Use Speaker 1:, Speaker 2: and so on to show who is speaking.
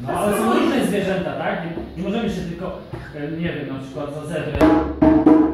Speaker 1: No ale są różne zwierzęta, tak? Nie możemy się tylko, nie wiem, na przykład za zebrę.